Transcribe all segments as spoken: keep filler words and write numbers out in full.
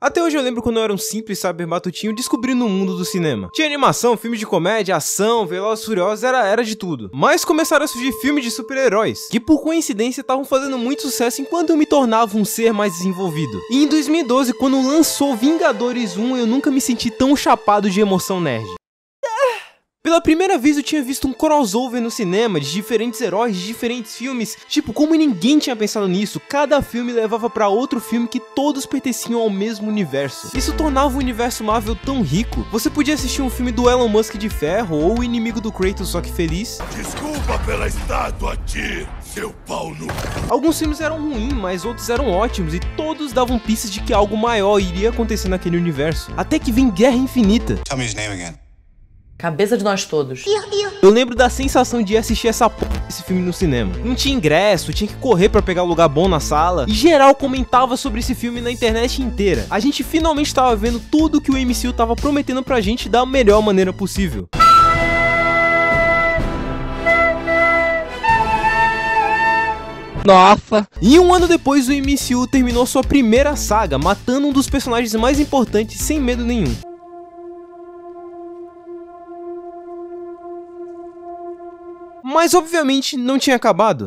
Até hoje eu lembro quando eu era um simples saber matutinho descobrindo o mundo do cinema. Tinha animação, filme de comédia, ação, Velozes e Furiosos, era, era de tudo. Mas começaram a surgir filmes de super-heróis, que por coincidência estavam fazendo muito sucesso enquanto eu me tornava um ser mais desenvolvido. E em dois mil e doze, quando lançou Vingadores um, eu nunca me senti tão chapado de emoção nerd. Pela primeira vez eu tinha visto um crossover no cinema de diferentes heróis, de diferentes filmes. Tipo, como ninguém tinha pensado nisso, cada filme levava pra outro filme que todos pertenciam ao mesmo universo. Isso tornava o universo Marvel tão rico. Você podia assistir um filme do Elon Musk de ferro, ou o inimigo do Kratos só que feliz. Desculpa pela estátua, Tyr, seu pau no... Alguns filmes eram ruins, mas outros eram ótimos, e todos davam pistas de que algo maior iria acontecer naquele universo. Até que vem Guerra Infinita. Tell me his name again. Cabeça de nós todos. Eu lembro da sensação de assistir essa porra desse filme no cinema. Não tinha ingresso, tinha que correr pra pegar lugar bom na sala. E geral comentava sobre esse filme na internet inteira. A gente finalmente tava vendo tudo que o M C U tava prometendo pra gente da melhor maneira possível. Nossa! E um ano depois o M C U terminou sua primeira saga, matando um dos personagens mais importantes sem medo nenhum. Mas obviamente não tinha acabado.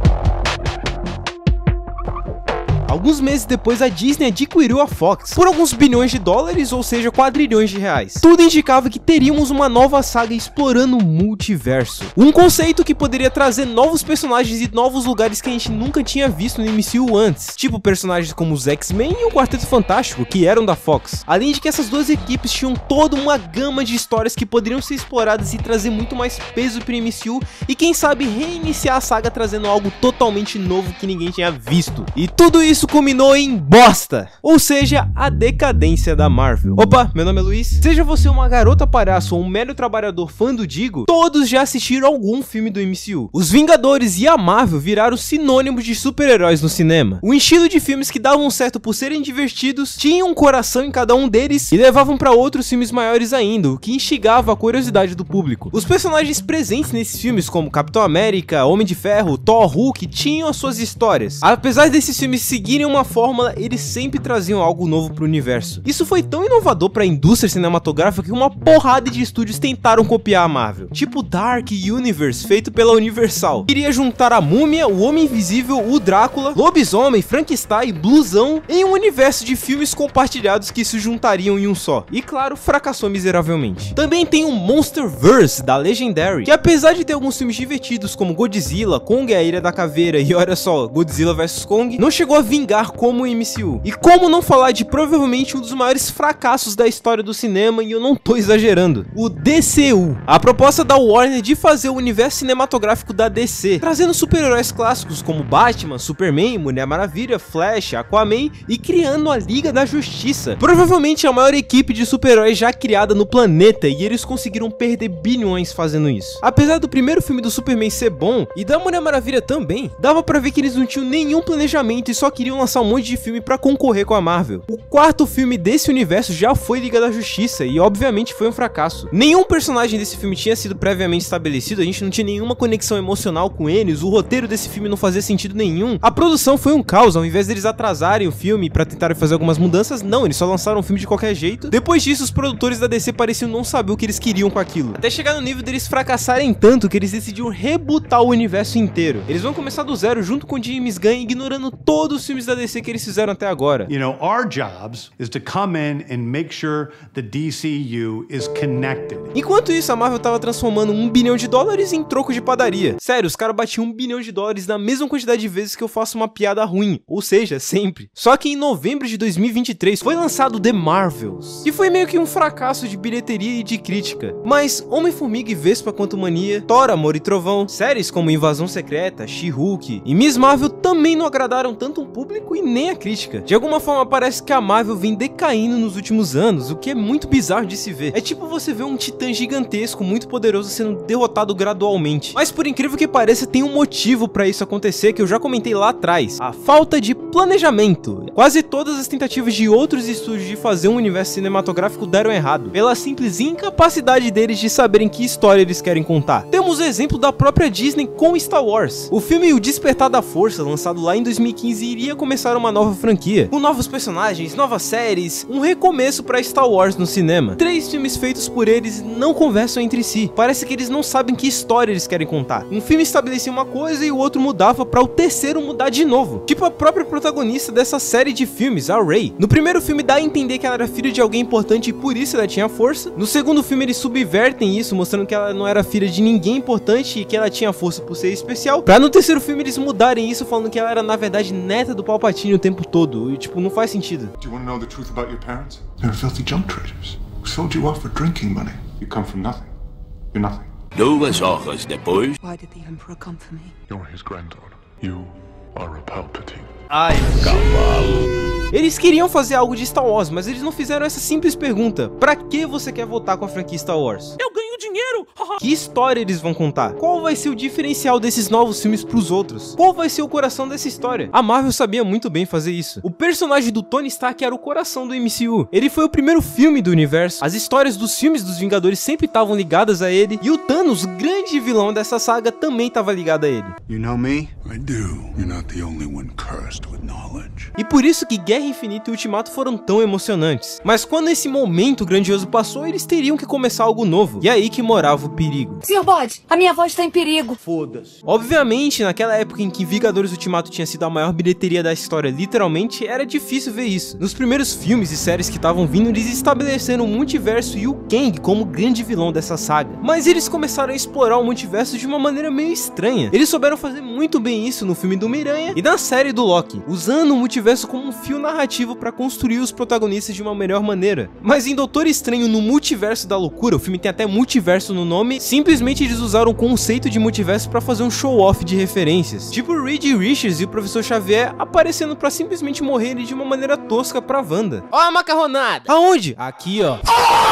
Alguns meses depois, a Disney adquiriu a Fox por alguns bilhões de dólares, ou seja, quadrilhões de reais. Tudo indicava que teríamos uma nova saga explorando o multiverso. Um conceito que poderia trazer novos personagens e novos lugares que a gente nunca tinha visto no M C U antes. Tipo personagens como os X-Men e o Quarteto Fantástico, que eram da Fox. Além de que essas duas equipes tinham toda uma gama de histórias que poderiam ser exploradas e trazer muito mais peso para o M C U. E quem sabe reiniciar a saga trazendo algo totalmente novo que ninguém tinha visto. E tudo isso Isso culminou em bosta, ou seja, a decadência da Marvel. Opa, meu nome é Luiz. Seja você uma garota palhaço ou um mero trabalhador fã do Digo, todos já assistiram algum filme do M C U. Os Vingadores e a Marvel viraram sinônimos de super-heróis no cinema. O estilo de filmes que davam certo por serem divertidos, tinham um coração em cada um deles e levavam para outros filmes maiores ainda, o que instigava a curiosidade do público. Os personagens presentes nesses filmes, como Capitão América, Homem de Ferro, Thor, Hulk, tinham as suas histórias. Apesar desses filmes seguirem uma fórmula, eles sempre traziam algo novo pro universo. Isso foi tão inovador para a indústria cinematográfica que uma porrada de estúdios tentaram copiar a Marvel. Tipo Dark Universe, feito pela Universal. Queria juntar a Múmia, o Homem Invisível, o Drácula, Lobisomem, Frankenstein e Blusão em um universo de filmes compartilhados que se juntariam em um só. E claro, fracassou miseravelmente. Também tem o Monsterverse da Legendary, que apesar de ter alguns filmes divertidos como Godzilla, Kong a Ilha da Caveira e olha só, Godzilla versus Kong, não chegou a vingar como o M C U. E como não falar de provavelmente um dos maiores fracassos da história do cinema, e eu não tô exagerando, o D C U. A proposta da Warner de fazer o universo cinematográfico da D C, trazendo super-heróis clássicos como Batman, Superman, Mulher Maravilha, Flash, Aquaman e criando a Liga da Justiça. Provavelmente a maior equipe de super-heróis já criada no planeta, e eles conseguiram perder bilhões fazendo isso. Apesar do primeiro filme do Superman ser bom, e da Mulher Maravilha também, dava pra ver que eles não tinham nenhum planejamento e só queriam lançar um monte de filme pra concorrer com a Marvel. O quarto filme desse universo já foi Liga da Justiça e obviamente foi um fracasso. Nenhum personagem desse filme tinha sido previamente estabelecido, a gente não tinha nenhuma conexão emocional com eles, o roteiro desse filme não fazia sentido nenhum. A produção foi um caos, ao invés deles atrasarem o filme pra tentarem fazer algumas mudanças, não, eles só lançaram o filme de qualquer jeito. Depois disso, os produtores da D C pareciam não saber o que eles queriam com aquilo. Até chegar no nível deles fracassarem tanto que eles decidiram rebootar o universo inteiro. Eles vão começar do zero junto com James Gunn, ignorando todos os filmes da D C que eles fizeram até agora. You know, our jobs is to come in and make sure the D C U is connected. Enquanto isso, a Marvel tava transformando um bilhão de dólares em troco de padaria. Sério, os caras batiam um bilhão de dólares na mesma quantidade de vezes que eu faço uma piada ruim, ou seja, sempre. Só que em novembro de dois mil e vinte e três foi lançado The Marvels, que foi meio que um fracasso de bilheteria e de crítica. Mas Homem-Formiga e Vespa Quantumania, Thor, Amor e Trovão, séries como Invasão Secreta, She-Hulk e Miss Marvel também não agradaram tanto o público e nem a crítica. De alguma forma parece que a Marvel vem decaindo nos últimos anos, o que é muito bizarro de se ver. É tipo você ver um titã gigantesco muito poderoso sendo derrotado gradualmente. Mas por incrível que pareça, tem um motivo pra isso acontecer que eu já comentei lá atrás: a falta de planejamento. Quase todas as tentativas de outros estúdios de fazer um universo cinematográfico deram errado, pela simples incapacidade deles de saberem que história eles querem contar. Temos o exemplo da própria Disney com Star Wars. O filme O Despertar da Força, lançado lançado lá em dois mil e quinze, iria começar uma nova franquia, com novos personagens, novas séries, um recomeço para Star Wars no cinema. Três filmes feitos por eles não conversam entre si, parece que eles não sabem que história eles querem contar. Um filme estabelecia uma coisa e o outro mudava para o terceiro mudar de novo, tipo a própria protagonista dessa série de filmes, a Rey. No primeiro filme dá a entender que ela era filha de alguém importante e por isso ela tinha força. No segundo filme eles subvertem isso, mostrando que ela não era filha de ninguém importante e que ela tinha força por ser especial, pra no terceiro filme eles mudarem isso, falando que ela era na verdade neta do Palpatine o tempo todo, e tipo, não faz sentido. Do you want to know the truth about your parents? They're filthy junk traders who sold you off for drinking money. You come from nothing. You're nothing. Duas horas depois. Why did the Emperor come for me? You're his granddaughter. You are a Palpatine. Ai, Cavalo. Eles queriam fazer algo de Star Wars, mas eles não fizeram essa simples pergunta: pra que você quer voltar com a franquia Star Wars? Eu ganho dinheiro! Que história eles vão contar? Qual vai ser o diferencial desses novos filmes pros outros? Qual vai ser o coração dessa história? A Marvel sabia muito bem fazer isso. O personagem do Tony Stark era o coração do M C U. Ele foi o primeiro filme do universo. As histórias dos filmes dos Vingadores sempre estavam ligadas a ele. E o Thanos, o grande vilão dessa saga, também estava ligado a ele. You know me? I do. You're not the only one cursed with knowledge. E por isso que Guerra Infinita e Ultimato foram tão emocionantes. Mas quando esse momento grandioso passou, eles teriam que começar algo novo. E aí que morava o perigo. senhor Bode, a minha voz está em perigo. Foda-se. Obviamente, naquela época em que Vingadores Ultimato tinha sido a maior bilheteria da história, literalmente, era difícil ver isso. Nos primeiros filmes e séries que estavam vindo, eles estabeleceram o multiverso e o Kang como grande vilão dessa saga. Mas eles começaram a explorar o multiverso de uma maneira meio estranha. Eles souberam fazer muito bem isso no filme do Homem-Aranha e na série do Loki, usando o multiverso como um fio narrativo para construir os protagonistas de uma melhor maneira. Mas em Doutor Estranho no Multiverso da Loucura, o filme tem até multiverso no nome, simplesmente eles usaram o conceito de multiverso para fazer um show-off de referências. Tipo o Reed Richards e o Professor Xavier aparecendo para simplesmente morrerem de uma maneira tosca pra Wanda. Ó a macarronada! Aonde? Aqui, ó.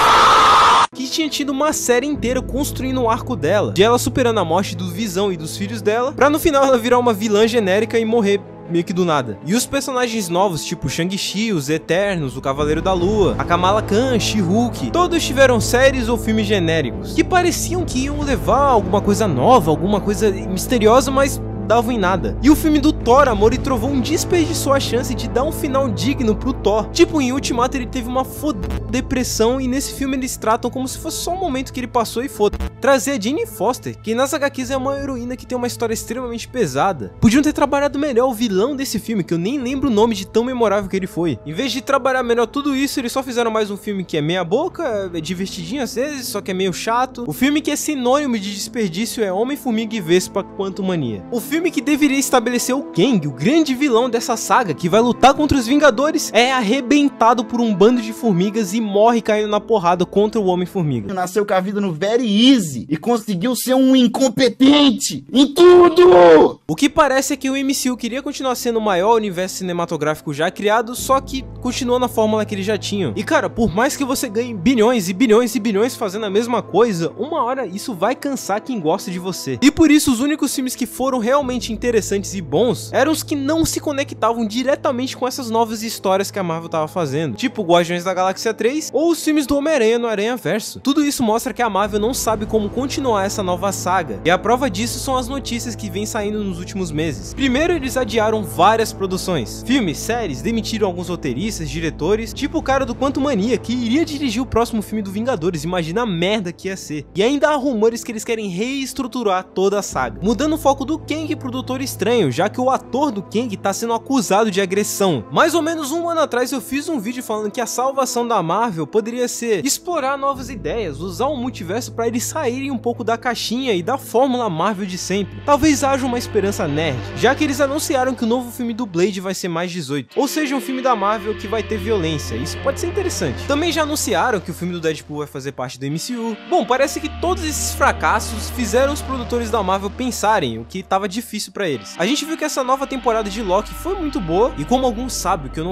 Que tinha tido uma série inteira construindo o arco dela, de ela superando a morte do Visão e dos filhos dela, pra no final ela virar uma vilã genérica e morrer meio que do nada. E os personagens novos, tipo Shang-Chi, os Eternos, o Cavaleiro da Lua, a Kamala Khan, She-Hulk, todos tiveram séries ou filmes genéricos, que pareciam que iam levar alguma coisa nova, alguma coisa misteriosa, mas davam em nada. E o filme do Thor, Amor e Trovão, desperdiçou a chance de dar um final digno pro Thor. Tipo, em Ultimato ele teve uma foda depressão e nesse filme eles tratam como se fosse só um momento que ele passou e foda. Trazer a Jane Foster, que nas H Qs é uma heroína que tem uma história extremamente pesada. Podiam ter trabalhado melhor o vilão desse filme, que eu nem lembro o nome de tão memorável que ele foi. Em vez de trabalhar melhor tudo isso, eles só fizeram mais um filme que é meia boca, é divertidinho às vezes, só que é meio chato. O filme que é sinônimo de desperdício é Homem-Formiga e Vespa Quantumania. O filme que deveria estabelecer o Kang, o grande vilão dessa saga, que vai lutar contra os Vingadores, é arrebentado por um bando de formigas e morre caindo na porrada contra o Homem-Formiga. Nasceu com a vida no very easy e conseguiu ser um incompetente em tudo! O que parece é que o M C U queria continuar sendo o maior universo cinematográfico já criado, só que continua na fórmula que eles já tinham. E cara, por mais que você ganhe bilhões e bilhões e bilhões fazendo a mesma coisa, uma hora isso vai cansar quem gosta de você. E por isso os únicos filmes que foram realmente interessantes e bons eram os que não se conectavam diretamente com essas novas histórias que a Marvel tava fazendo, tipo Guardiões da Galáxia três ou os filmes do Homem-Aranha no Aranhaverso. Tudo isso mostra que a Marvel não sabe como continuar essa nova saga, e a prova disso são as notícias que vêm saindo nos últimos meses. Primeiro, eles adiaram várias produções, filmes, séries, demitiram alguns roteiristas, diretores, tipo o cara do Quantumania, que iria dirigir o próximo filme do Vingadores, imagina a merda que ia ser. E ainda há rumores que eles querem reestruturar toda a saga, mudando o foco do Kang pro Doutor Estranho, já que o ator do Kang tá sendo acusado de agressão. Mais ou menos um ano atrás eu fiz um vídeo falando que a salvação da Marvel poderia ser explorar novas ideias, usar o multiverso para eles saírem um pouco da caixinha e da fórmula Marvel de sempre. Talvez haja uma esperança nerd, já que eles anunciaram que o novo filme do Blade vai ser mais dezoito, ou seja, um filme da Marvel que vai ter violência. Isso pode ser interessante. Também já anunciaram que o filme do Deadpool vai fazer parte do M C U. Bom, parece que todos esses fracassos fizeram os produtores da Marvel pensarem, o que tava difícil para eles. A gente viu que essa nova temporada de Loki foi muito boa, e como algum sabe, que eu não sei quem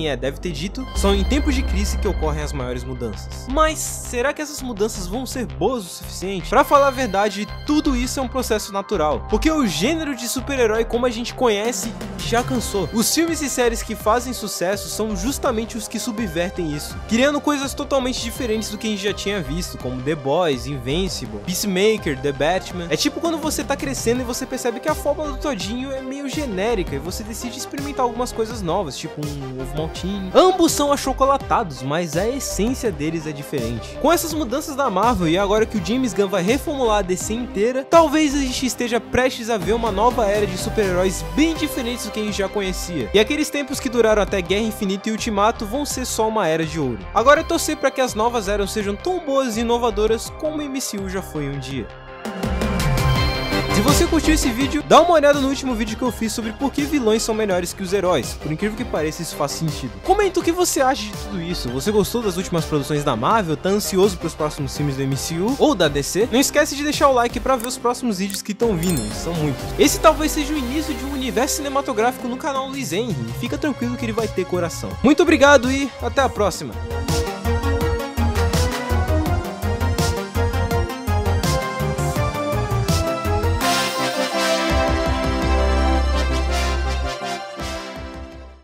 quem é deve ter dito, são em tempos de crise que ocorrem as maiores mudanças. Mas será que essas mudanças vão ser boas o suficiente? Pra falar a verdade, tudo isso é um processo natural, porque o gênero de super-herói como a gente conhece já cansou. Os filmes e séries que fazem sucesso são justamente os que subvertem isso, criando coisas totalmente diferentes do que a gente já tinha visto, como The Boys, Invincible, Peacemaker, The Batman. É tipo quando você tá crescendo e você percebe que a fórmula do todinho é meio genérica e você decide experimentar algumas coisas novas, tipo um ovo maltinho. Ambos são achocolatados, mas a essência deles é diferente. Com essas mudanças da Marvel e agora que o James Gunn vai reformular a D C inteira, talvez a gente esteja prestes a ver uma nova era de super-heróis bem diferentes do que a gente já conhecia. E aqueles tempos que duraram até Guerra Infinita e Ultimato vão ser só uma era de ouro. Agora é torcer para que as novas eras sejam tão boas e inovadoras como o M C U já foi um dia. Se você curtiu esse vídeo, dá uma olhada no último vídeo que eu fiz sobre por que vilões são melhores que os heróis. Por incrível que pareça, isso faz sentido. Comenta o que você acha de tudo isso. Você gostou das últimas produções da Marvel? Tá ansioso pros próximos filmes do M C U ou da D C? Não esquece de deixar o like pra ver os próximos vídeos que estão vindo, são muitos. Esse talvez seja o início de um universo cinematográfico no canal Luiz Henry. Fica tranquilo que ele vai ter coração. Muito obrigado e até a próxima!